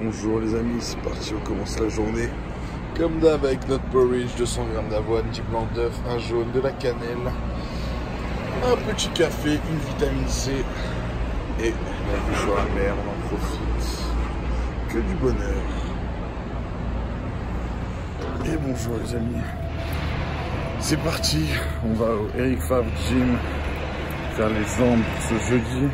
Bonjour les amis, c'est parti, on commence la journée. Comme d'hab avec notre porridge, 200 g d'avoine, 10 blancs d'œuf, un jaune, de la cannelle, un petit café, une vitamine C et la vue sur la mer, on en profite. Que du bonheur. Et bonjour les amis. C'est parti, on va au Eric Favre Gym faire les jambes ce jeudi.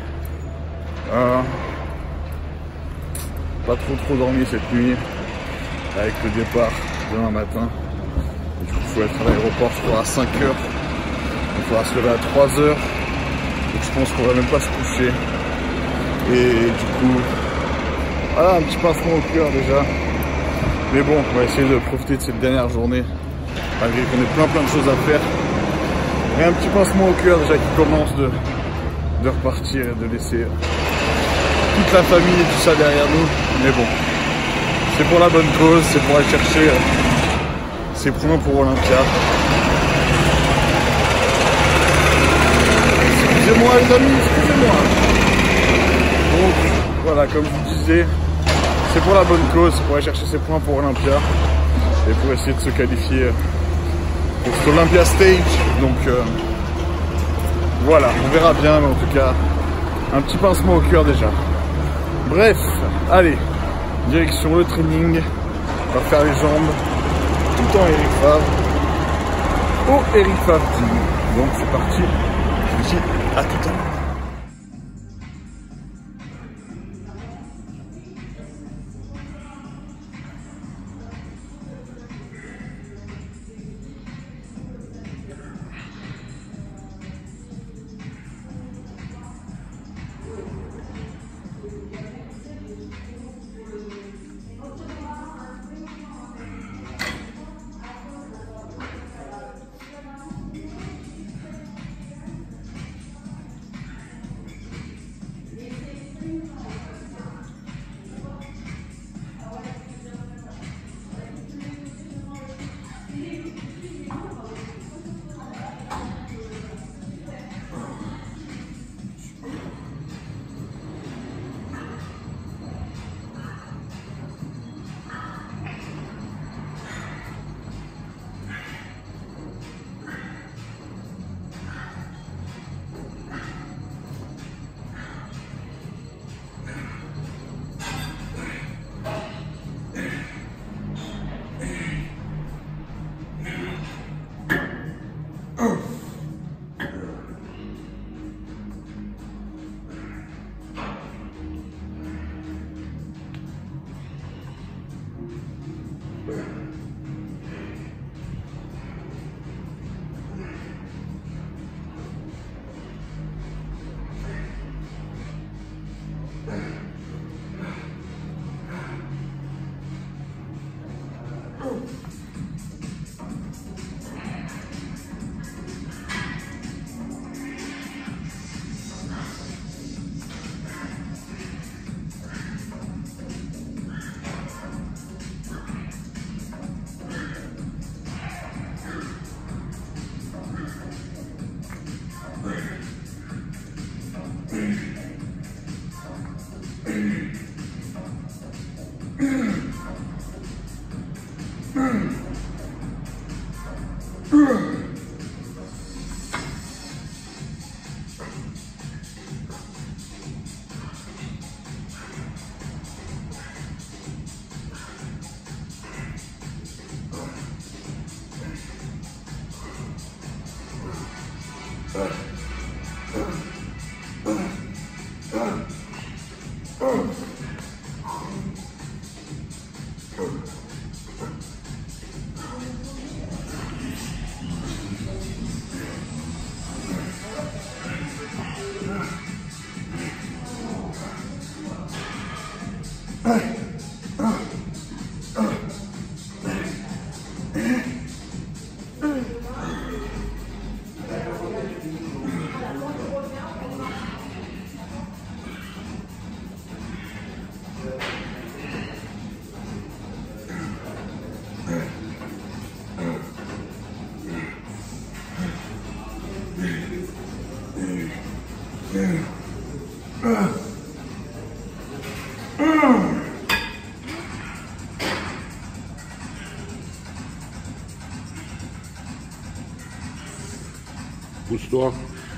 Pas trop dormi cette nuit avec le départ demain matin. Du coup, il faut être à l'aéroport, je crois, à 5 h. Il faudra se lever à 3 h. Donc je pense qu'on va même pas se coucher. Et du coup, voilà, un petit pincement au cœur déjà. Mais bon, on va essayer de profiter de cette dernière journée, malgré qu'on ait plein de choses à faire. Et un petit pincement au cœur déjà qui commence de repartir et de laisser toute la famille et tout ça derrière nous. Mais bon, c'est pour la bonne cause, c'est pour aller chercher ses points pour Olympia. Excusez-moi les amis, excusez-moi. Donc voilà, comme je vous disais, c'est pour la bonne cause, c'est pour aller chercher ses points pour Olympia et pour essayer de se qualifier pour cet Olympia Stage. Donc voilà, on verra bien, mais en tout cas, un petit pincement au cœur déjà. Bref, allez, direction le training, on va faire les jambes tout en Eric Favre, au Eric Favre Gym. Donc c'est parti, je vous dis à tout à l'heure. l'histoire.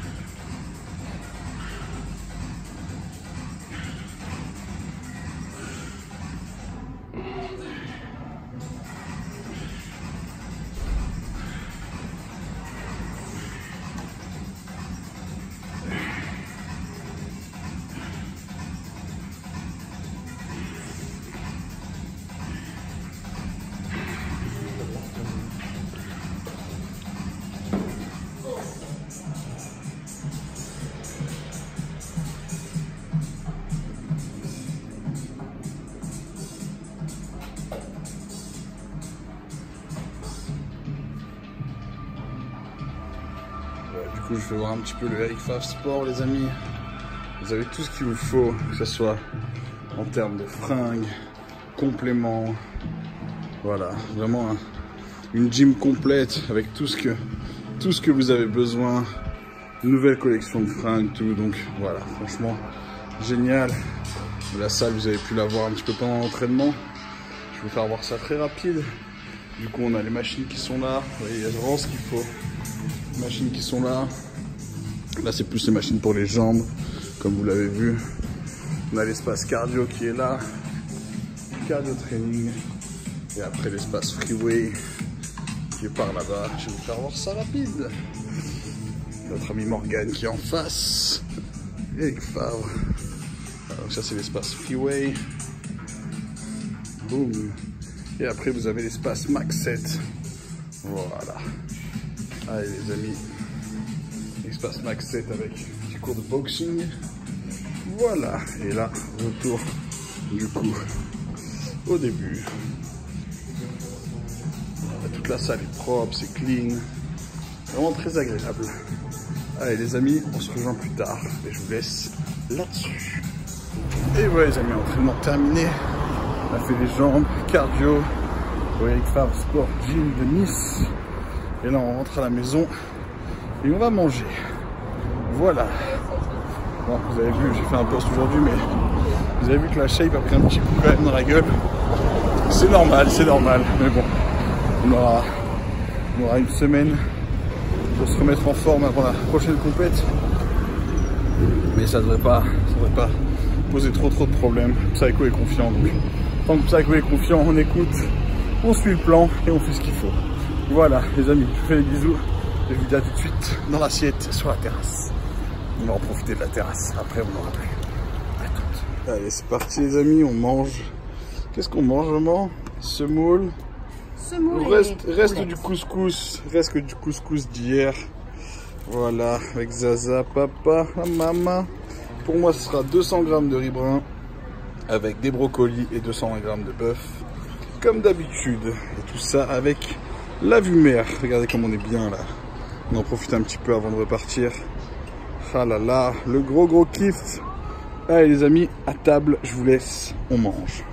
Du coup, je vais voir un petit peu le Eric Favre Sport, les amis. Vous avez tout ce qu'il vous faut, que ce soit en termes de fringues, compléments. Voilà, vraiment une gym complète avec tout ce que vous avez besoin. Nouvelle collection de fringues, tout. Donc voilà, franchement, génial. La salle, vous avez pu la voir un petit peu pendant l'entraînement. Je vais vous faire voir ça très rapide. Du coup, on a les machines qui sont là. Vous voyez, il y a vraiment ce qu'il faut. Les machines qui sont là. Là, c'est plus les machines pour les jambes, comme vous l'avez vu. On a l'espace cardio qui est là. Cardio training. Et après, l'espace freeway qui est par là-bas. Je vais vous faire voir ça rapide. Notre ami Morgan qui est en face. Eric Favre. Donc ça, c'est l'espace freeway. Boum. Et après, vous avez l'espace Max 7. Voilà. Allez, les amis. Espace Max 7 avec un petit cours de boxing. Voilà. Et là, retour du coup au début. Toute la salle est propre, c'est clean. Vraiment très agréable. Allez, les amis, on se rejoint plus tard. Et je vous laisse là-dessus. Et voilà, les amis, entraînement terminé. On a fait les jambes, cardio, au Eric Favre Sport Gym de Nice. Et là, on rentre à la maison et on va manger. Voilà. Bon, vous avez vu, j'ai fait un post aujourd'hui, mais vous avez vu que la shape a pris un petit coup quand même dans la gueule. C'est normal, mais bon, on aura une semaine pour se remettre en forme avant la prochaine compète. Mais ça devrait pas poser trop de problèmes. Psycho est confiant, donc tant que Psycho est confiant, on écoute, on suit le plan et on fait ce qu'il faut. Voilà, les amis, je vous fais des bisous. Et je vous dis à tout de suite dans l'assiette sur la terrasse. On va en profiter de la terrasse. Après, on n'aura plus. Allez, c'est parti, les amis. On mange. Qu'est-ce qu'on mange, maman? Semoule. Reste du couscous. Reste que du couscous d'hier. Voilà, avec Zaza, papa, maman. Pour moi, ce sera 200 g de riz brun avec des brocolis et 200 g de bœuf. Comme d'habitude. Et tout ça avec la vue mer. Regardez comme on est bien là. On en profite un petit peu avant de repartir. Ah là là, le gros kiff. Allez les amis, à table, je vous laisse, on mange.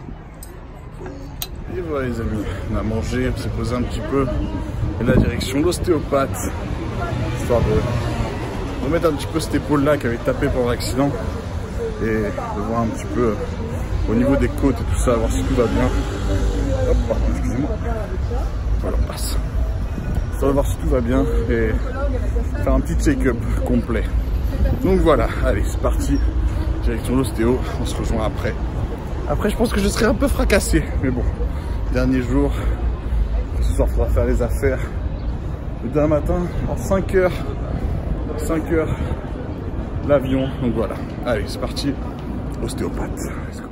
Et voilà les amis, on a mangé, on s'est posé un petit peu. Et la direction l'ostéopathe. Histoire de remettre un petit peu cette épaule là qui avait tapé pendant l'accident. Et de voir un petit peu au niveau des côtes et tout ça, voir si tout va bien. Hop, pardon, excusez-moi. Voilà, on passe. On va voir si tout va bien et faire un petit check-up complet. Donc voilà, allez, c'est parti. Direction l'ostéo, on se rejoint après. Après, je pense que je serai un peu fracassé. Mais bon, dernier jour. Ce soir, il faudra faire les affaires. Le demain matin, en 5 heures, l'avion. Donc voilà, allez, c'est parti. Ostéopathe. Let's go.